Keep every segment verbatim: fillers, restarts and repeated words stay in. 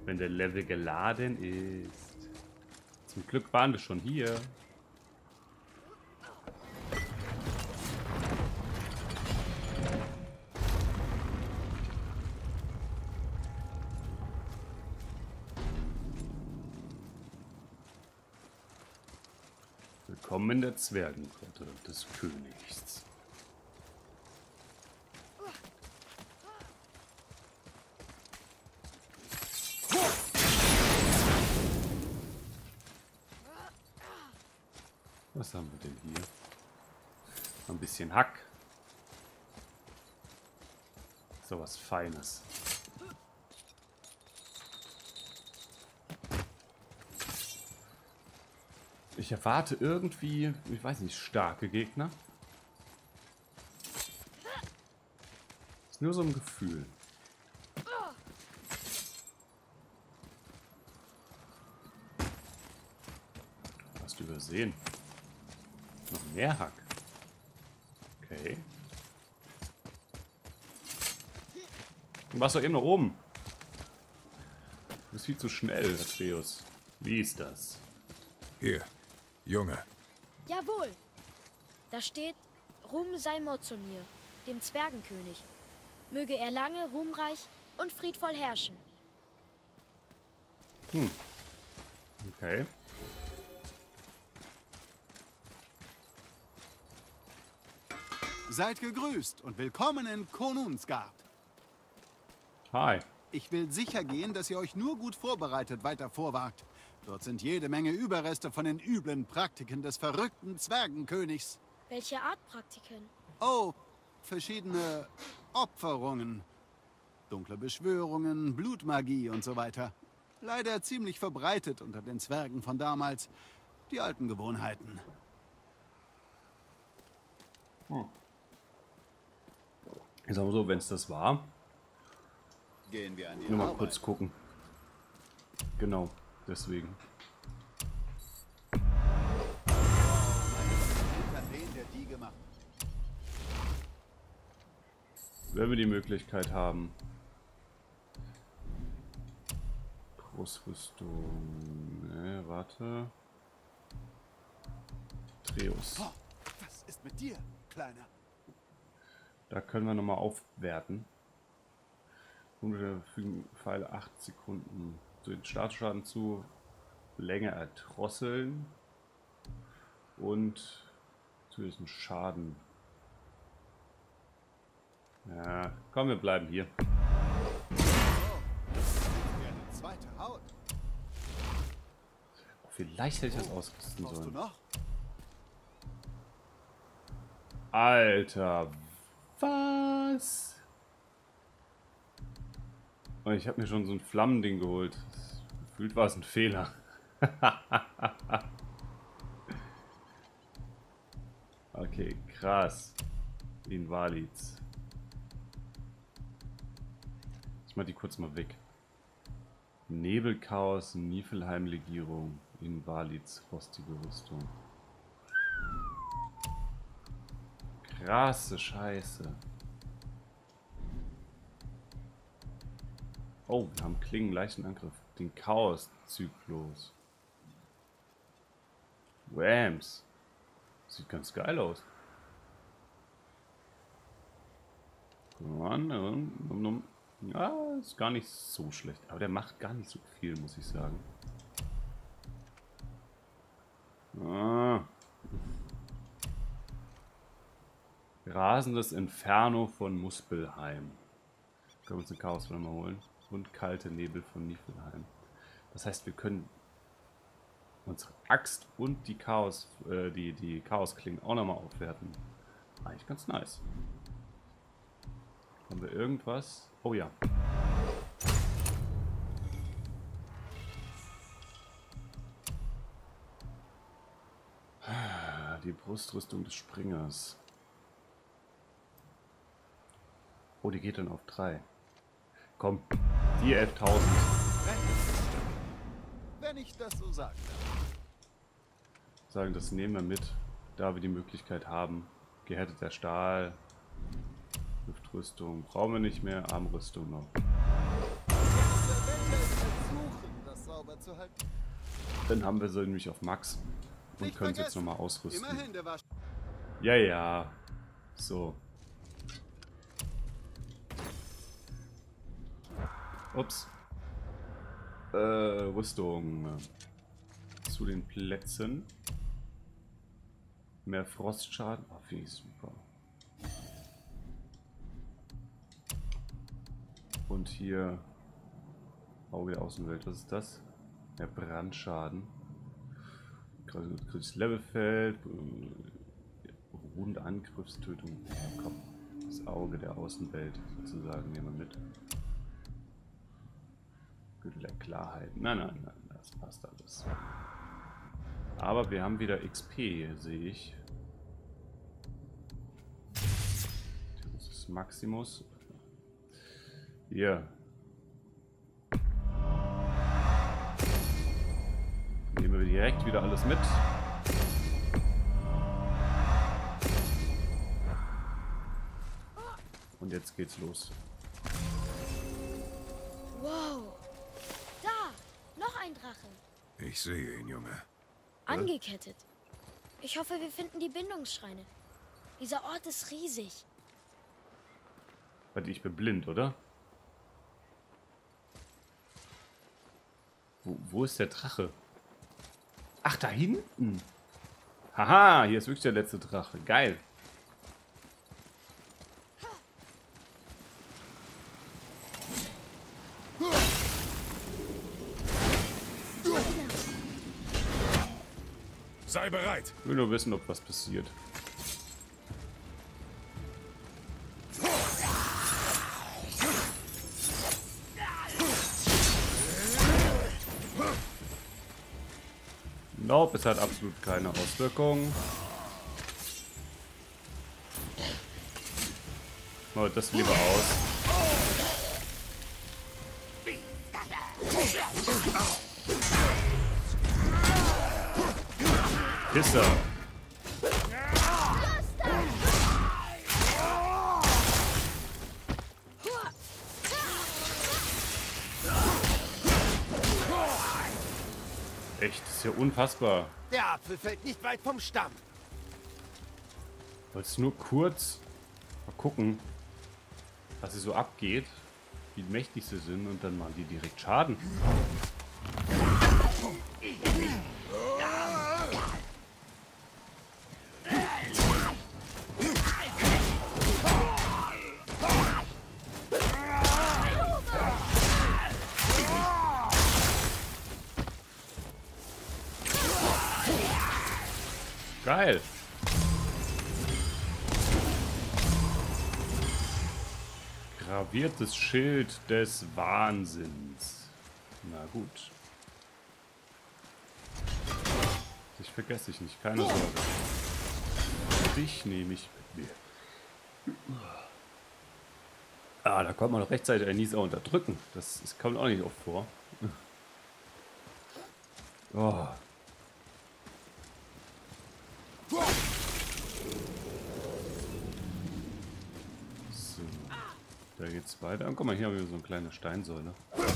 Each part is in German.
Wenn der Level geladen ist. Zum Glück waren wir schon hier. Willkommen in der Zwergengrotte des Königs. Was haben wir denn hier? Ein bisschen Hack. So was Feines. Ich erwarte irgendwie, ich weiß nicht, starke Gegner. Ist nur so ein Gefühl. Hast du übersehen? Noch mehr Hack. Okay. Du warst doch eben noch oben. Du bist viel zu schnell, Atreus. Wie ist das? Hier, Junge. Jawohl. Da steht, Ruhm sei Mozomir, dem Zwergenkönig. Möge er lange, ruhmreich und friedvoll herrschen. Hm. Okay. Seid gegrüßt und willkommen in Konunsgard. Hi. Ich will sicher gehen, dass ihr euch nur gut vorbereitet weiter vorwagt. Dort sind jede Menge Überreste von den üblen Praktiken des verrückten Zwergenkönigs. Welche Art Praktiken? Oh, verschiedene Opferungen. Dunkle Beschwörungen, Blutmagie und so weiter. Leider ziemlich verbreitet unter den Zwergen von damals. Die alten Gewohnheiten. Hm. Ich sag mal so, wenn es das war, Gehen wir an die nur mal Arbeit. kurz gucken. Genau, deswegen. Wenn wir die Möglichkeit haben. Großrüstung. Ne, warte. Treus. Oh, was ist mit dir, Kleiner? Da können wir nochmal aufwerten. Hunde fügen Pfeile acht Sekunden zu den Startschaden zu. Länge erdrosseln. Und zusätzlichen Schaden. Ja, komm, wir bleiben hier. Oh, das ist wie eine zweite Haut. Oh, vielleicht hätte ich das ausrüsten Brauchst du sollen. noch? Alter, was? Und ich habe mir schon so ein Flammending geholt. Gefühlt war es ein Fehler. Okay, krass. Invalids. Ich mach die kurz mal weg. Nebelchaos, Niflheim-Legierung, Invalids, rostige Rüstung. Krasse Scheiße. Oh, wir haben Klingen, leichten Angriff. Den Chaos-Zyklus. Rams. Sieht ganz geil aus. Ja, ist gar nicht so schlecht. Aber der macht gar nicht so viel, muss ich sagen. Ah. Rasendes Inferno von Muspelheim. Können wir uns den Chaos mal holen. Und kalte Nebel von Niflheim. Das heißt, wir können unsere Axt und die Chaos, äh, die, die Chaosklingen auch nochmal aufwerten. Eigentlich ganz nice. Haben wir irgendwas? Oh ja. Die Brustrüstung des Springers. Oh, die geht dann auf drei. Komm, die elftausend. Wenn ich das so sagen darf. Sagen, das nehmen wir mit, da wir die Möglichkeit haben. Gehärteter Stahl, Luftrüstung brauchen wir nicht mehr, Armrüstung noch. Der Wetter ist Wasser zu halten. Dann haben wir sie nämlich auf Max und Nicht können sie jetzt vergessen. nochmal ausrüsten. Immer Hände waschen. Ja, ja. So. Ups. Äh, Rüstung. Zu den Plätzen. Mehr Frostschaden. Oh, finde ich super. Und hier Auge der Außenwelt. Was ist das? Der Brandschaden. Kritisches Levelfeld. Runde Angriffstötung. Ja, komm. Das Auge der Außenwelt sozusagen nehmen wir mit. Gürtel der Klarheit. Nein, nein, nein. Das passt alles. Aber wir haben wieder X P, sehe ich. Das ist Maximus. Hier. Nehmen wir direkt wieder alles mit. Und jetzt geht's los. Wow. Da, noch ein Drache. Ich sehe ihn, Junge. Angekettet. Ich hoffe, wir finden die Bindungsschreine. Dieser Ort ist riesig. Warte, ich bin blind, oder? Wo, wo ist der Drache? Ach, da hinten. Haha, hier ist wirklich der letzte Drache. Geil. Sei bereit. Ich will nur wissen, ob was passiert. Nope, es hat absolut keine Auswirkung. Oh, das lieber aus. Pisser. Echt, das ist ja unfassbar. Der Apfel fällt nicht weit vom Stamm. Ich wollte es nur kurz mal gucken, was hier so abgeht, wie mächtig sie sind und dann machen die direkt Schaden. Geil. Graviertes Schild des Wahnsinns. Na gut. Ich vergesse dich nicht, keine Sorge. Dich nehme ich mit mir. Ah, da kommt man noch rechtzeitig einen Nieser unterdrücken. Das, das kommt auch nicht oft vor. Oh. So. Da geht's weiter. Und guck mal, hier haben wir so eine kleine Steinsäule.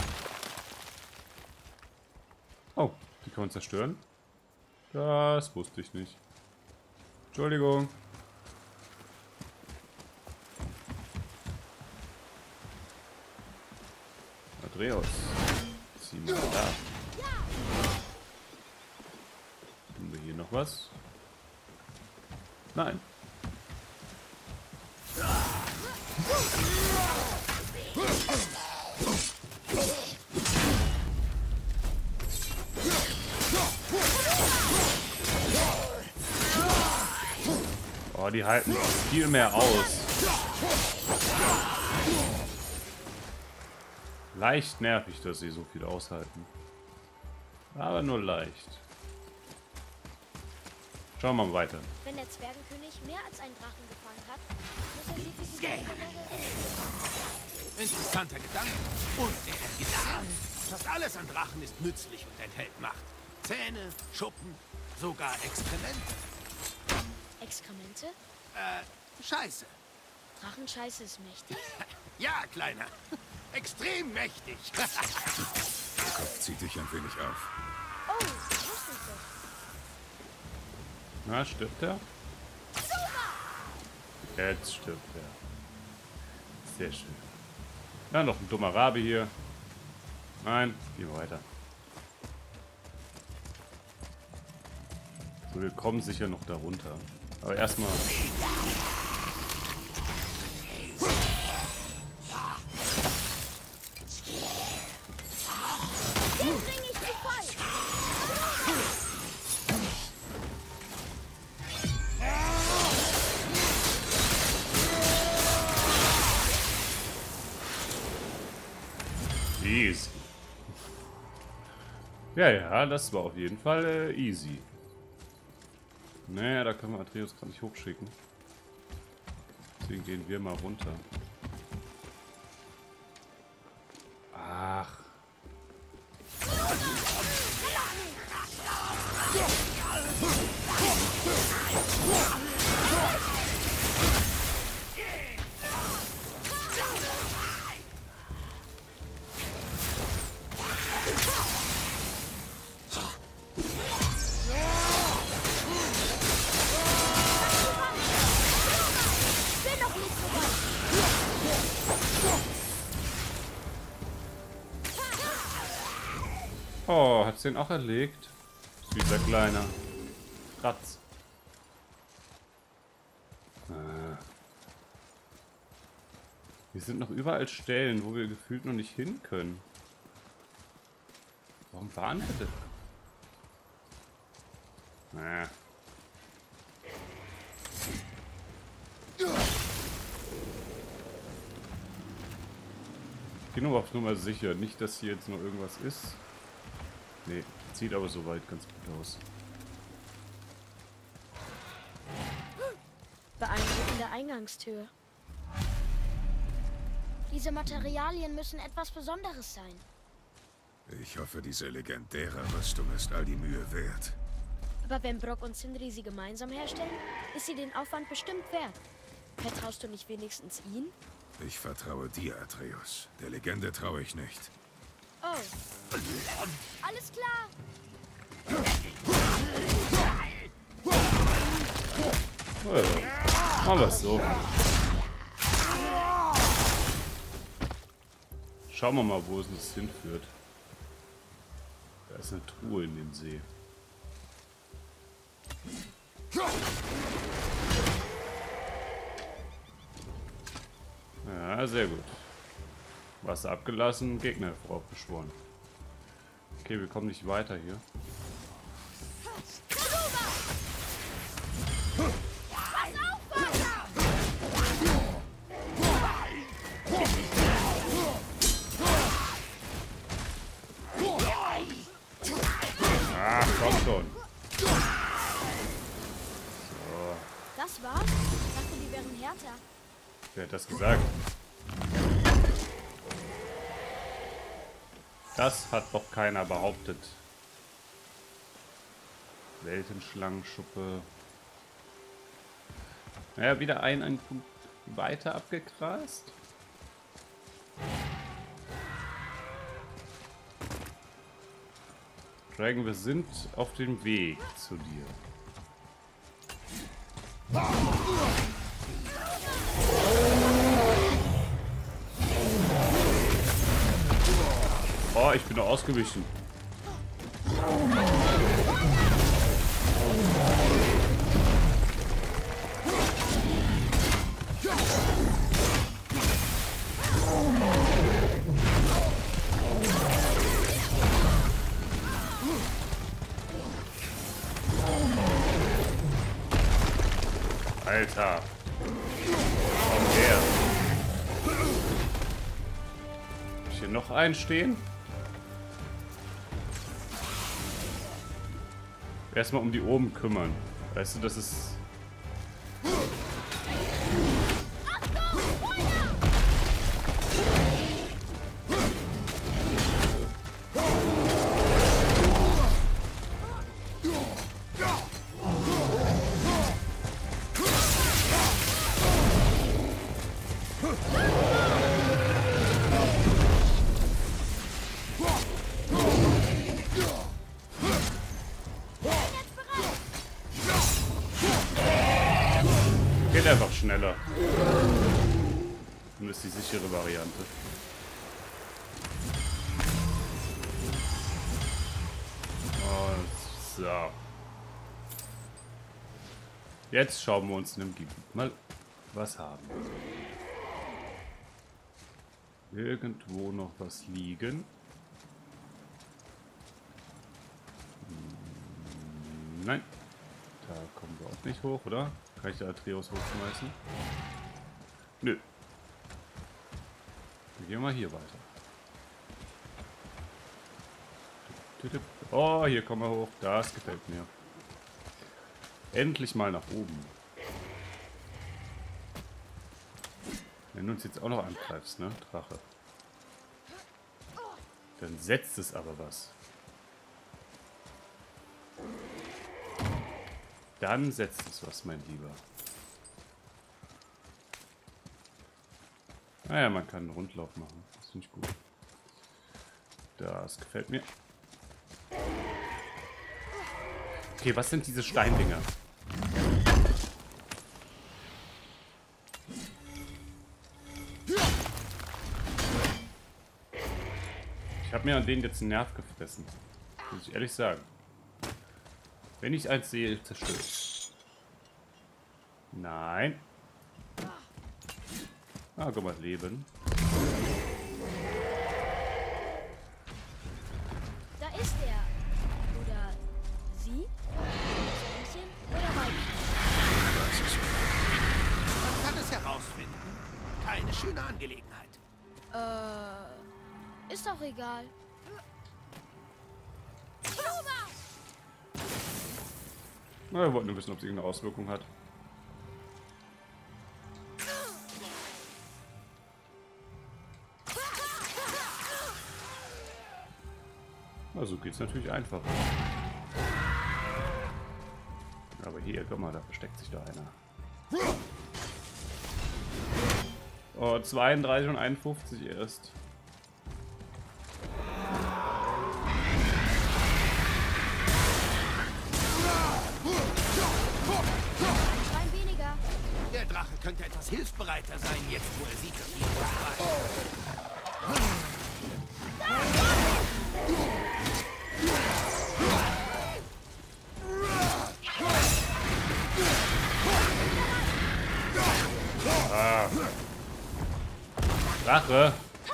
Oh, die kann man zerstören? Das wusste ich nicht. Entschuldigung. Andreas. Zieh mal da. Haben wir hier noch was? Nein. Oh, die halten viel mehr aus. Leicht nervig, dass sie so viel aushalten. Aber nur leicht. Schauen wir mal weiter. Wenn der Zwergenkönig mehr als einen Drachen gefangen hat, muss er sie für die Interessanter Gedanke. Und er getan. Fast alles an Drachen ist nützlich und enthält Macht. Zähne, Schuppen, sogar Exkremente. Exkremente? Äh, Scheiße. Drachenscheiße ist mächtig? Ja, Kleiner. Extrem mächtig. Der Kopf zieht dich ein wenig auf. Oh, das wusste ich doch. Na, stirbt er? Jetzt stirbt er. Sehr schön. Ja, noch ein dummer Rabe hier. Nein, gehen wir weiter. So, wir kommen sicher noch darunter. Aber erstmal. Den bring ich zu Fall. Easy. Ja, ja, das war auf jeden Fall äh, easy. Naja, da können wir Atreus gerade nicht hochschicken. Deswegen gehen wir mal runter. Ach. Bin doch nicht so weit. Oh, hat's den auch erlegt? Süßer kleiner Ratz. Ah. Hier sind noch überall Stellen, wo wir gefühlt noch nicht hin können. Warum waren wir denn? Ah. Ich gehe nur auf Nummer sicher. Nicht, dass hier jetzt noch irgendwas ist. Nee, sieht aber soweit ganz gut aus. Beeindruckende Eingangstür. Diese Materialien müssen etwas Besonderes sein. Ich hoffe, diese legendäre Rüstung ist all die Mühe wert. Aber wenn Brok und Sindri sie gemeinsam herstellen, ist sie den Aufwand bestimmt wert. Vertraust du nicht wenigstens ihnen? Ich vertraue dir, Atreus. Der Legende traue ich nicht. Oh. Alles klar. Ja, machen wir es so. Schauen wir mal, wo es uns hinführt. Da ist eine Truhe in dem See. Ja, sehr gut. Wasser abgelassen, Gegner voraufbeschworen. Okay, wir kommen nicht weiter hier. Ach, komm schon. So. Das war's? Ich dachte, die wären härter. Wer hat das gesagt? Das hat doch keiner behauptet. Weltenschlangenschuppe. Naja, wieder ein, ein Punkt weiter abgegrast. Dragon, wir sind auf dem Weg zu dir. Oh, ich bin doch ausgewichen. Alter. Komm her. Hab ich hier noch einen stehen? Erstmal um die oben kümmern. Weißt du, das ist... schneller. Und das ist die sichere Variante. Und so. Jetzt schauen wir uns in dem Gebiet mal was haben. Irgendwo noch was liegen. Nein. Da kommen wir auch nicht hoch, oder? Kann ich da Atreus hochschmeißen? Nö. Wir gehen mal hier weiter. Oh, hier kommen wir hoch. Das gefällt mir. Endlich mal nach oben. Wenn du uns jetzt auch noch angreifst, ne? Drache. Dann setzt es aber was. Dann setzt es was, mein Lieber. Naja, man kann einen Rundlauf machen. Das finde ich gut. Das gefällt mir. Okay, was sind diese Steindinger? Ich habe mir an denen jetzt einen Nerv gefressen. Muss ich ehrlich sagen. Wenn ich eins sehe, zerstöre ich. Nein. Ah, guck mal, Leben. Da ist er. Oder sie? Männchen oder Weibchen? Man kann es herausfinden. Keine schöne Angelegenheit. Äh, ist doch egal. Na, wir wollten nur wissen, ob es irgendeine Auswirkung hat. Na, so geht es natürlich einfacher. Aber hier, guck mal, da versteckt sich da einer. Oh, zweiunddreißig und einundfünfzig erst. Ein weniger. Der Drache könnte etwas hilfsbereiter sein, jetzt wo er sieht, dass wir uns frei. Ah. Drache.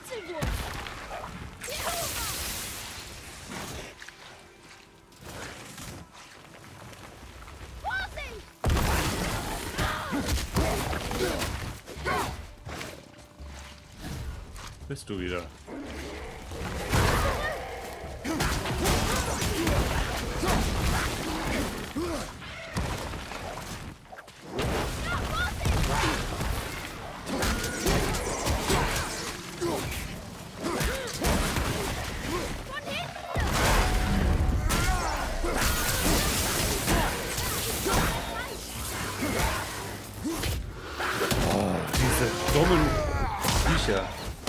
Bist du wieder? Oh, diese dummen Viecher.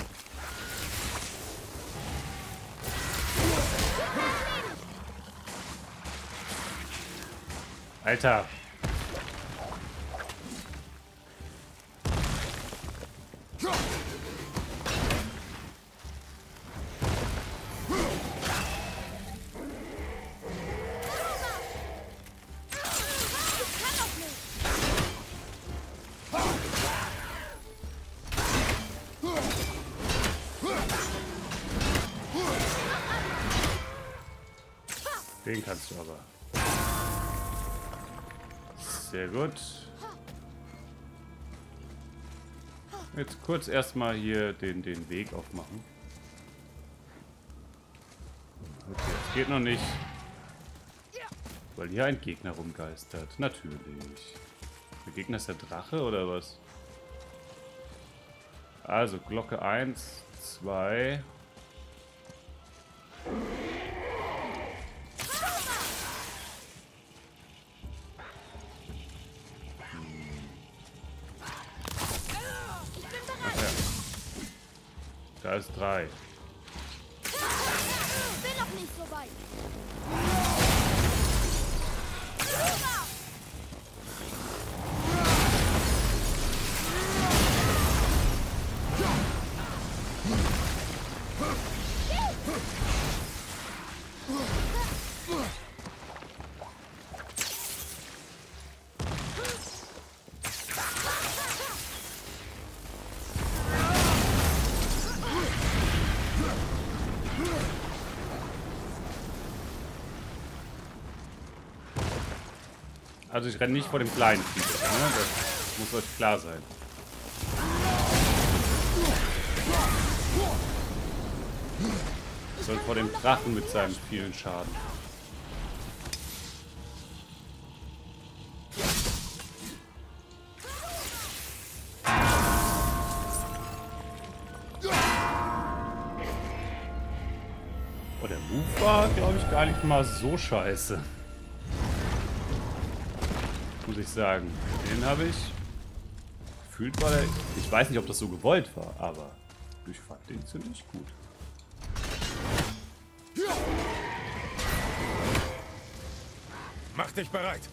Alter. Den kannst du aber. Sehr gut. Jetzt kurz erstmal hier den, den Weg aufmachen. Okay, das geht noch nicht. Weil hier ein Gegner rumgeistert. Natürlich. Der Gegner ist der Drache oder was? Also Glocke eins, zwei. Da ist drei. Ich bin noch nicht so weit. Also ich renne nicht vor dem kleinen Vieh, ne? Das muss euch klar sein. Ich soll vor dem Drachen mit seinem vielen Schaden. Oh, der Move war, glaube ich, gar nicht mal so scheiße. Muss ich sagen. Den habe ich gefühlt, war der, ich weiß nicht, ob das so gewollt war, aber ich fand den ziemlich gut. Mach dich bereit.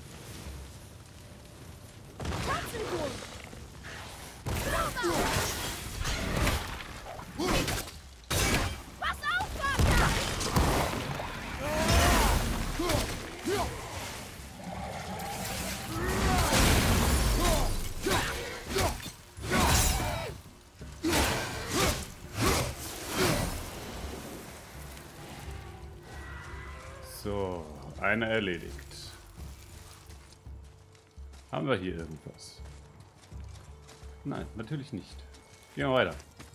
So, eine erledigt. Haben wir hier irgendwas? Nein, natürlich nicht. Gehen wir weiter.